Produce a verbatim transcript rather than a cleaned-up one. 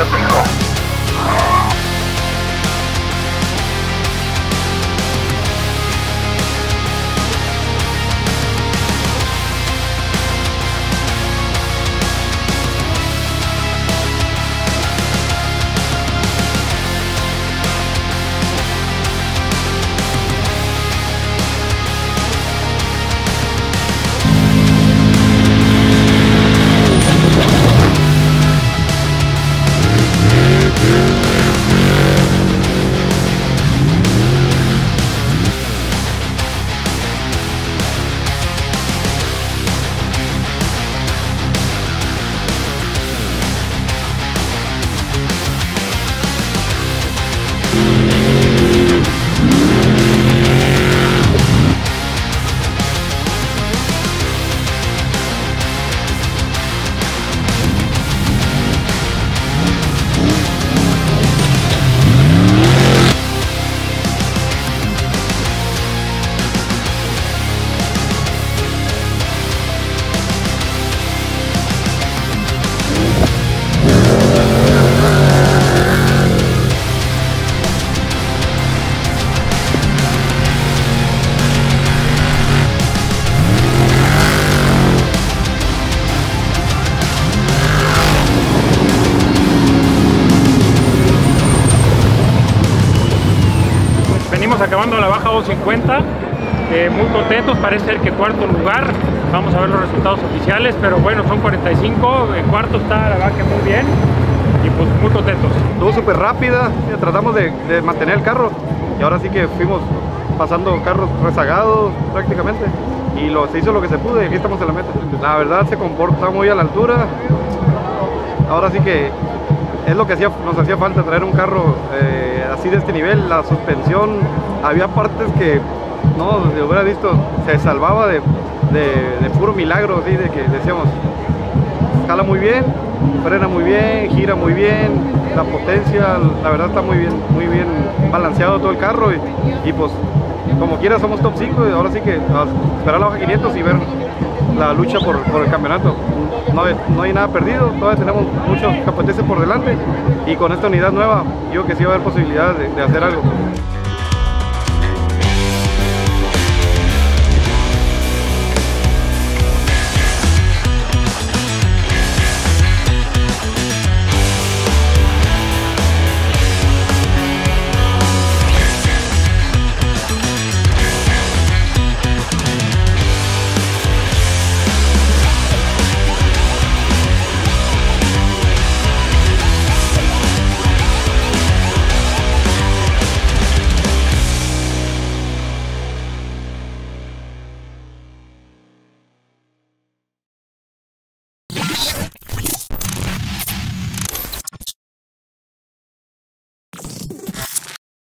pico. Acabando la baja doscientos cincuenta, eh, muy contentos, parece ser que cuarto lugar, vamos a ver los resultados oficiales, pero bueno, son cuarenta y cinco, en cuarto está la vaca muy bien y pues muy contentos. Estuvo súper rápida, tratamos de, de mantener el carro y ahora sí que fuimos pasando carros rezagados prácticamente y lo, se hizo lo que se pudo y aquí estamos en la meta. La verdad se comporta muy a la altura, ahora sí que es lo que hacía, nos hacía falta, traer un carro eh, así de este nivel. La suspensión, había partes que no se hubiera visto, se salvaba de, de, de puro milagro, ¿sí? De que decíamos, escala muy bien, frena muy bien, gira muy bien, la potencia, la verdad está muy bien, muy bien balanceado todo el carro y, y pues como quiera somos top cinco y ahora sí que a esperar la baja quinientos y ver la lucha por, por el campeonato. No, no hay nada perdido, todavía tenemos muchas competencias por delante y con esta unidad nueva yo creo que sí va a haber posibilidad de, de hacer algo.